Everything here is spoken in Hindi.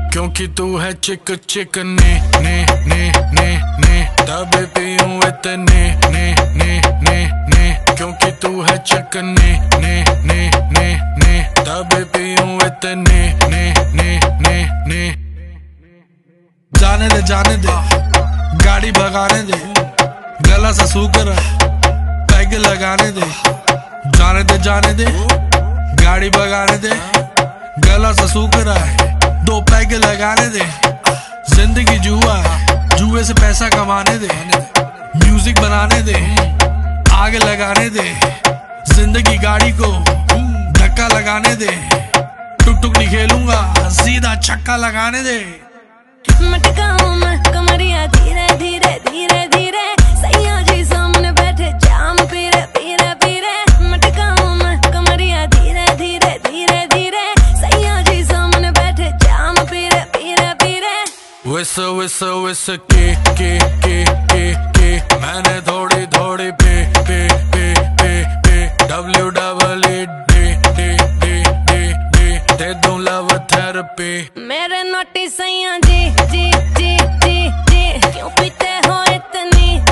क्योंकि तू है चिक चिक ने तबे पीऊं इतने ने क्योंकि तू है चिक ने तबे पीऊं इतने ने। जाने दे गाड़ी भगाने दे, गला सा सूख रहा पैग लगाने दे। जाने दे गाड़ी भगाने दे, गला सा सूख रहा है 2 पैग लगाने दे। जिंदगी जुआ है, जुए से पैसा कमाने दे। म्यूजिक बनाने दे, आग लगाने दे। जिंदगी गाड़ी को धक्का लगाने दे। टुक टुक नहीं खेलूंगा, सीधा छक्का लगाने दे। मटकाऊं मैं कमरिया धीरे धीरे धीरे धीरे, सैया जी सामने बैठे जाम पीरे पीरे पीरे। मटकाऊं मैं कमरिया धीरे धीरे धीरे धीरे, सैया जी सामने बैठे जाम पीरे पीरे पीरे। विस विस विस के मैंने थोड़ी थोड़ी पे दे दूं लव थेरेपी। मेरे नोटी सैया जी क्यों पीते हो इतनी